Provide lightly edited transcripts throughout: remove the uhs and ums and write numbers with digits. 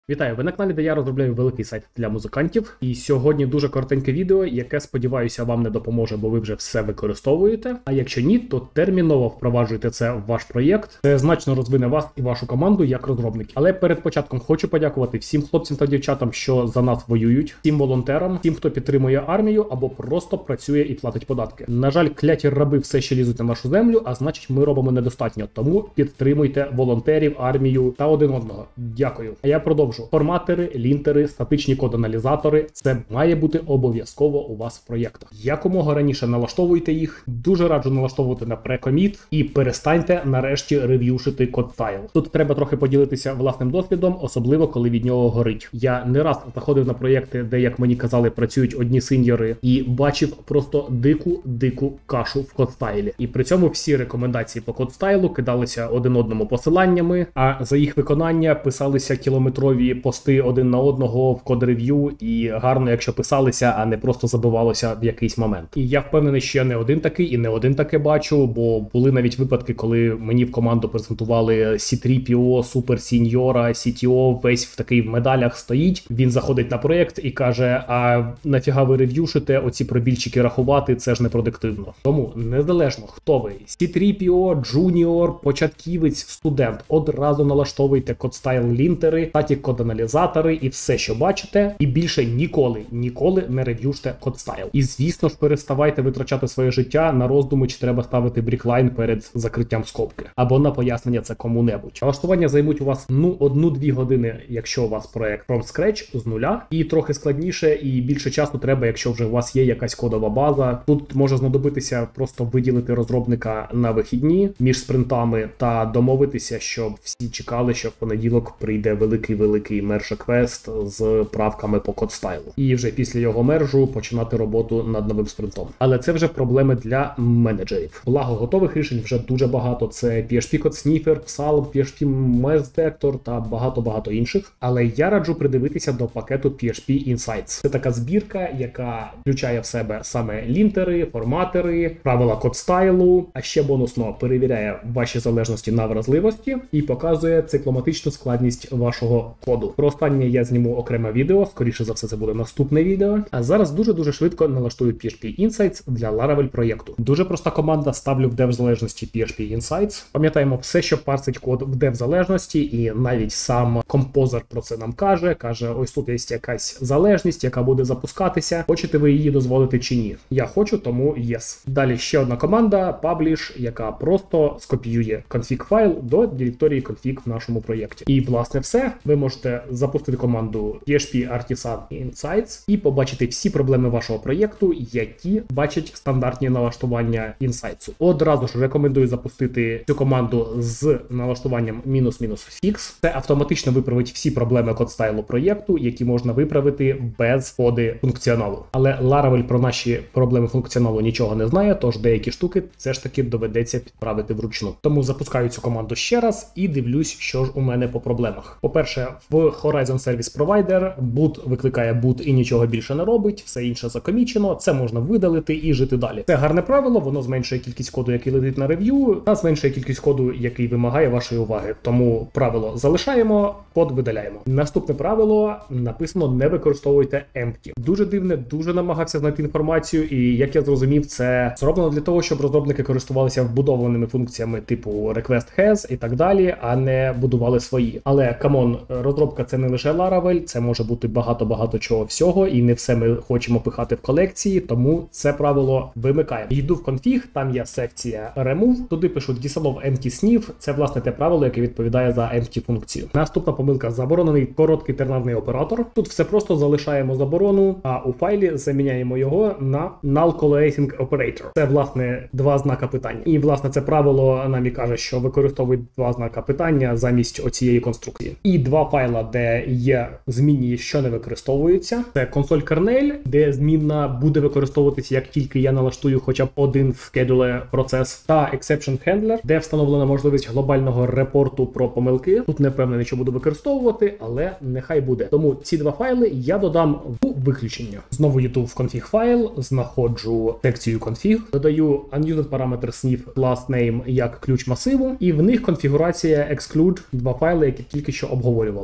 Вітаю! Ви на каналі, де я розробляю великий сайт для музикантів. І сьогодні дуже коротеньке відео, яке, сподіваюся, вам не допоможе, бо ви вже все використовуєте. А якщо ні, то терміново впроваджуйте це в ваш проєкт. Це значно розвине вас і вашу команду як розробників. Але перед початком хочу подякувати всім хлопцям та дівчатам, що за нас воюють, всім волонтерам, всім, хто підтримує армію або просто працює і платить податки. На жаль, кляті раби все ще лізуть на нашу землю, а значить ми робимо недостатньо. Тому підтримуйте волонтерів, армію та один одного. Дякую. А я продовжу. Форматери, лінтери, статичні код-аналізатори – це має бути обов'язково у вас в проєктах. Якомога раніше налаштовуйте їх, дуже раджу налаштовувати на pre-commit і перестаньте нарешті рев'юшити код-стайл. Тут треба трохи поділитися власним досвідом, особливо коли від нього горить. Я не раз заходив на проєкти, де, як мені казали, працюють одні сеньори, і бачив просто дику кашу в код-стайлі. І при цьому всі рекомендації по код-стайлу кидалися один одному посиланнями, а за їх виконання писалися кілометрові пости один на одного в код-рев'ю, і гарно, якщо писалися, а не просто забивалося в якийсь момент. І я впевнений, що я не один такий і не один таке бачу, бо були навіть випадки, коли мені в команду презентували C3PO, супер сіньора, CTO, весь в такий в медалях стоїть. Він заходить на проєкт і каже: а нафіга ви рев'юшите, оці пробільчики рахувати, це ж не продуктивно. Тому, незалежно хто ви, C3PO, джуніор, початківець, студент, одразу налаштовуйте код-стайл лінтери, статік код-аналізатори і все, що бачите, і більше ніколи не рев'юште код-стайл. І звісно ж, переставайте витрачати своє життя на роздуми, чи треба ставити бріклайн перед закриттям скобки, або на пояснення це кому-небудь. Налаштування займуть у вас 1-2 години, якщо у вас проект from scratch, з нуля, і трохи складніше і більше часу треба, якщо вже у вас є якась кодова база. Тут може знадобитися просто виділити розробника на вихідні між спринтами та домовитися, щоб всі чекали, що в понеділок прийде великий мерж-реквест з правками по код-стайлу. І вже після його мержу починати роботу над новим спринтом. Але це вже проблеми для менеджерів. Благо, готових рішень вже дуже багато. Це PHP Code Sniffer, Psalm, PHP Mess Detector та багато інших. Але я раджу придивитися до пакету PHP Insights. Це така збірка, яка включає в себе саме лінтери, форматери, правила код-стайлу, а ще бонусно перевіряє ваші залежності на вразливості і показує цикломатичну складність вашого коду. Про останнє я зніму окреме відео, скоріше за все це буде наступне відео. А зараз дуже швидко налаштую PHP Insights для Laravel проєкту. Дуже проста команда, ставлю в dev-залежності PHP Insights. Пам'ятаємо все, що парсить код в dev-залежності, і навіть сам композер про це нам каже, ось тут є якась залежність, яка буде запускатися. Хочете ви її дозволити чи ні? Я хочу, тому yes. Далі ще одна команда, publish, яка просто скопіює config файл до директорії config в нашому проєкті. І власне все. Ви можете запустити команду PHP Artisan Insights і побачити всі проблеми вашого проєкту, які бачать стандартні налаштування Insights. Одразу ж рекомендую запустити цю команду з налаштуванням -fix. Це автоматично виправить всі проблеми код-стайлу проєкту, які можна виправити без коди функціоналу. Але Laravel про наші проблеми функціоналу нічого не знає, тож деякі штуки все ж таки доведеться підправити вручну. Тому запускаю цю команду ще раз і дивлюсь, що ж у мене по проблемах. По-перше, в Horizon Service Provider boot викликає boot і нічого більше не робить, все інше закомічено, це можна видалити і жити далі. Це гарне правило, воно зменшує кількість коду, який летить на рев'ю, та зменшує кількість коду, який вимагає вашої уваги. Тому правило залишаємо, код видаляємо. Наступне правило написано: не використовуйте empty. Дуже дивне, дуже намагався знайти інформацію, і як я зрозумів, це зроблено для того, щоб розробники користувалися вбудованими функціями типу request has і так далі, а не будували свої. Але камон, розробка це не лише Laravel, це може бути багато чого всього, і не все ми хочемо пихати в колекції, тому це правило вимикаємо. Йду в конфіг, там є секція remove, туди пишу disallow empty sniff, це власне те правило, яке відповідає за empty функцію. Наступна помилка: заборонений короткий тернарний оператор. Тут все просто залишаємо заборону, а у файлі заміняємо його на null coalescing operator. Це власне два знака питання. І власне це правило нам і каже, що використовують два знака питання замість оцієї конструкції. І два файла, де є змінні, що не використовуються. Це console kernel, де змінна буде використовуватися, як тільки я налаштую хоча б один schedule процес, та exception handler, де встановлена можливість глобального репорту про помилки. Тут не впевнений, що буду використовувати, але нехай буде. Тому ці два файли я додам в виключення. Знову йду в config файл, знаходжу секцію config, додаю unused parameter sniff class name як ключ масиву, і в них конфігурація exclude, два файли, які тільки що обговорювали.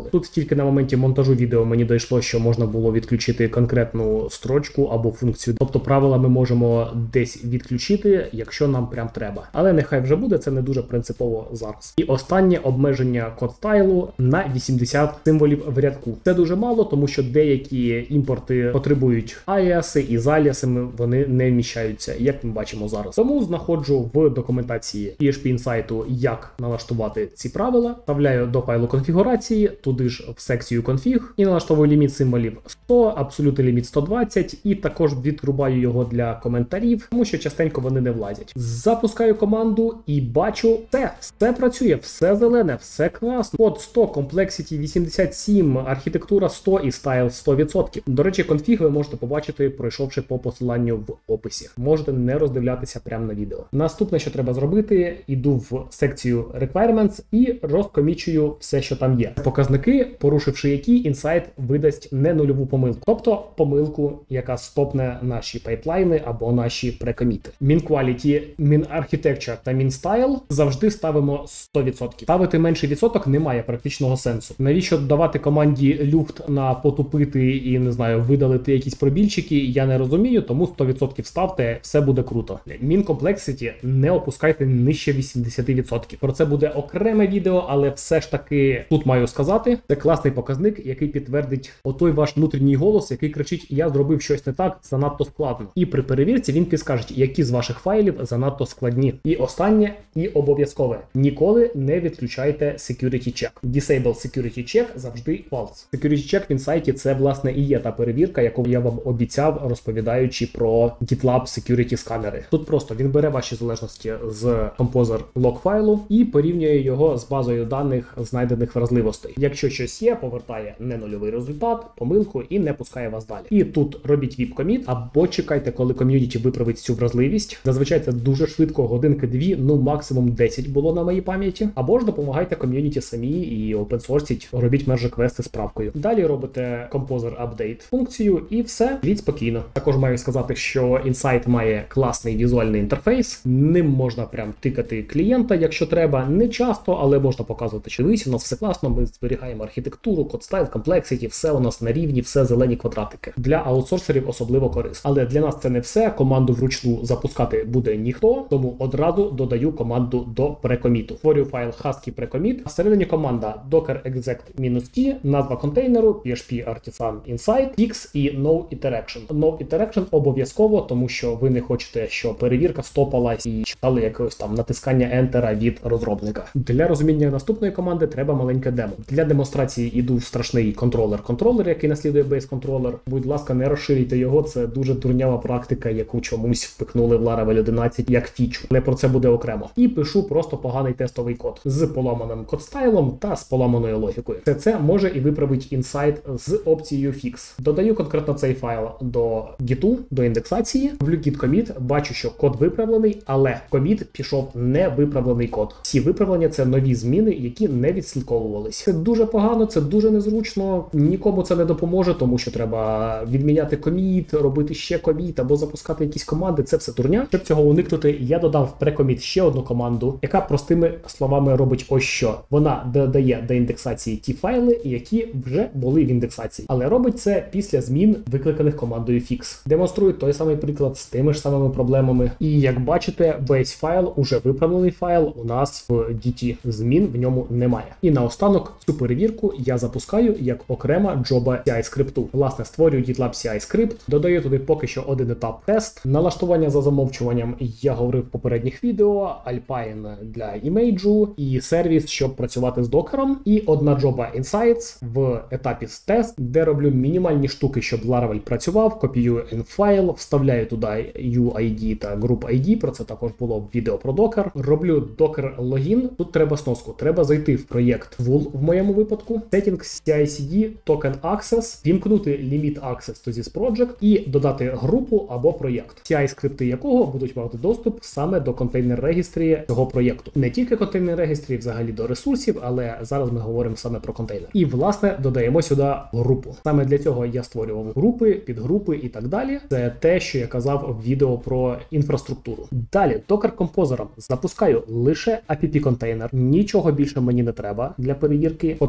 Тут тільки на моменті монтажу відео мені дійшло, що можна було відключити конкретну строчку або функцію. Тобто правила ми можемо десь відключити, якщо нам прям треба. Але нехай вже буде, це не дуже принципово зараз. І останнє обмеження код стайлу на 80 символів в рядку. Це дуже мало, тому що деякі імпорти потребують аліаси, і з аліасами вони не вміщаються, як ми бачимо зараз. Тому знаходжу в документації PHP Insight, як налаштувати ці правила, вставляю до файлу конфігурації, туди ж в секцію конфіг і налаштовую ліміт символів 100, абсолютний ліміт 120, і також відрубаю його для коментарів, тому що частенько вони не влазять. Запускаю команду і бачу, все працює, все зелене, все класно. Код 100, Complexity 87, архітектура 100 і стайл 100%. До речі, конфіг ви можете побачити, пройшовши по посиланню в описі. Можете не роздивлятися прямо на відео. Наступне, що треба зробити, іду в секцію Requirements і розкомічую все, що там є. Показники, порушивши які, Insight видасть не нульову помилку. Тобто помилку, яка стопне наші пайплайни або наші прекоміти. Min Quality, Min Architecture та Min Style завжди ставимо 100%. Ставити менший відсоток немає практичного сенсу. Навіщо давати команді люфт на потупити і, не знаю, видалити якісь пробільчики, я не розумію, тому 100% ставте, все буде круто. Min Complexity не опускайте нижче 80%. Про це буде окреме відео, але все ж таки тут маю сказати, це класний показник, який підтвердить отой ваш внутрішній голос, який кричить: я зробив щось не так, занадто складно. І при перевірці він підскаже, які з ваших файлів занадто складні. І останнє, і обов'язкове. Ніколи не відключайте security check. Disable security check завжди false. Security check в Insight це, власне, і є та перевірка, яку я вам обіцяв, розповідаючи про GitLab security сканери. Тут просто він бере ваші залежності з Composer log файлу і порівнює його з базою даних знайдених вразливостей. Якщо щось є, повертає не нульовий результат, помилку і не пускає вас далі. І тут робіть VIP-коміт або чекайте, коли ком'юніті виправить цю вразливість. Зазвичай це дуже швидко, годинки-дві, ну максимум 10 було на моїй пам'яті. Або ж допомагайте ком'юніті самі і опенсорсіть, робіть мерж-реквести з правкою. Далі робите Composer Update функцію і все, живіть спокійно. Також маю сказати, що Insight має класний візуальний інтерфейс. Ним можна прям тикати клієнта, якщо треба. Не часто, але можна показувати, що дивіться, у нас все класно, ми зберігаємо архітектуру, код стайл, комплексіті, все у нас на рівні, все зелені квадратики. Для аутсорсерів особливо корисно. Але для нас це не все. Команду вручну запускати буде ніхто, тому одразу додаю команду до прекоміту. Створюю файл husky precommit. Всередині команда docker exec-t, назва контейнеру, PHP Artisan Insight, fix і no iteration. No iteration обов'язково, тому що ви не хочете, щоб перевірка стопалась і читали якогось там натискання ентера від розробника. Для розуміння наступної команди треба маленьке демо. Для демонстрації іду в страшний контролер, який наслідує base-контролер. Будь ласка, не розширюйте його, це дуже дурнява практика, яку чомусь впихнули в Laravel 11 як фічу. Але про це буде окремо. І пишу просто поганий тестовий код з поламаним код-стайлом та з поламаною логікою. Це може і виправить Insight з опцією Fix. Додаю конкретно цей файл до гіту, до індексації. Ввлю git commit, бачу, що код виправлений, але коміт пішов не виправлений код. Всі виправлення — це нові зміни, які не відслідковувались. Це дуже погано, це дуже незручно, нікому це не допоможе, тому що треба відміняти коміт, робити ще коміт або запускати якісь команди. Це все дурня. Щоб цього уникнути, я додав в прекоміт ще одну команду, яка простими словами робить ось що. Вона додає до індексації ті файли, які вже були в індексації. Але робить це після змін, викликаних командою fix. Демонструю той самий приклад з тими ж самими проблемами. І як бачите, весь файл, уже виправлений файл, у нас в DT. Змін в ньому немає. І наостанок цю перевірку я запускаю як окрема джоба CI скрипту. Власне, створюю GitLab CI скрипт, додаю туди поки що один етап тест. Налаштування за замовчуванням я говорив в попередніх відео, Alpine для імейджу і сервіс, щоб працювати з докером. І одна джоба Insights в етапі тест, де роблю мінімальні штуки, щоб Laravel працював, копіюю env-файл, вставляю туди UID та group ID, про це також було в відео про докер. Роблю докер логін, тут треба сноску, треба зайти в проєкт Wool в моєму випадку, Settings CI/CD, Token Access, вімкнути Limit Access to this project і додати групу або проєкт, CI-скрипти якого будуть мати доступ саме до контейнер-регістрі цього проєкту. Не тільки контейнер-регістрі, взагалі до ресурсів, але зараз ми говоримо саме про контейнер. І, власне, додаємо сюди групу. Саме для цього я створював групи, підгрупи і так далі. Це те, що я казав в відео про інфраструктуру. Далі, Docker Composer запускаю лише app-контейнер. Нічого більше мені не треба для перевірки. От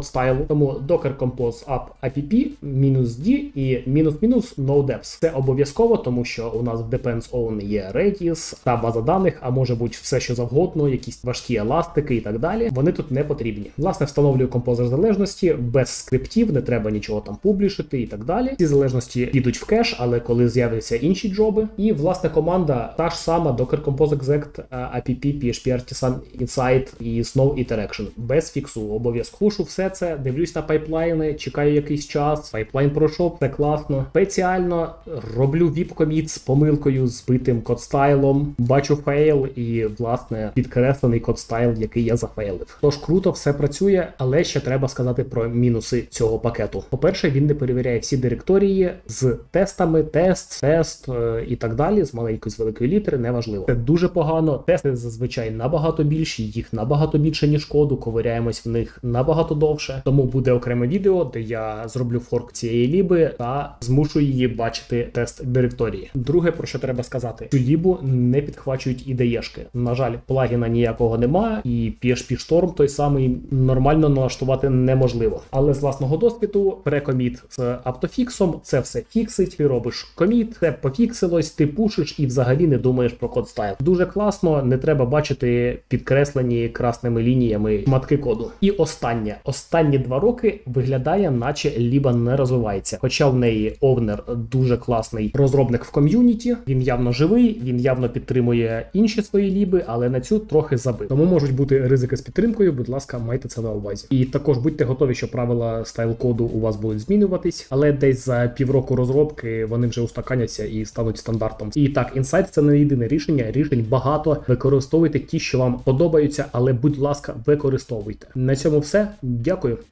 стайлу. Тому docker compose app app -d і --no deps. Це обов'язково, тому що у нас в depends on є Redis та база даних, а може бути все, що завгодно, якісь важкі еластики і так далі. Вони тут не потрібні. Власне, встановлюю композер залежності без скриптів, не треба нічого там публішити і так далі. Ці залежності підуть в кеш, але коли з'являться інші джоби. І, власне, команда та ж сама docker compose exec app php artisan insight і snow iteration. Без фіксу. Обов'язково пушу все це, дивлюсь на пайплайни, чекаю якийсь час, пайплайн пройшов, це класно. Спеціально роблю vip-коміт з помилкою, збитим код-стайлом, бачу фейл і, власне, підкреслений код-стайл, який я зафейлив. Тож круто все працює, але ще треба сказати про мінуси цього пакету. По-перше, він не перевіряє всі директорії з тестами, тест і так далі, з маленької, з великої літери, неважливо. Це дуже погано, тести зазвичай набагато більші, їх набагато більше, ніж коду, ковиряємось в них набагато довше, тому буде окреме відео, де я зроблю форк цієї ліби та змушу її бачити тест директорії. Друге, про що треба сказати, цю лібу не підхвачують ідеєшки. На жаль, плагіна ніякого нема, і PHP Storm той самий нормально налаштувати неможливо. Але з власного досвіду, прекоміт з автофіксом, це все фіксить, ти робиш коміт, це пофіксилось, ти пушиш і взагалі не думаєш про код стайл. Дуже класно, не треба бачити підкреслені красними лініями шматки коду. І останні 2 роки виглядає, наче ліба не розвивається. Хоча в неї овнер дуже класний розробник в ком'юніті, він явно живий, він явно підтримує інші свої ліби, але на цю трохи забив. Тому можуть бути ризики з підтримкою, будь ласка, майте це на увазі. І також будьте готові, що правила стайл-коду у вас будуть змінюватись, але десь за півроку розробки вони вже устаканяться і стануть стандартом. І так, Insight — це не єдине рішення, рішень багато, використовуйте ті, що вам подобаються, але будь ласка, використовуйте. На цьому все. Дякую.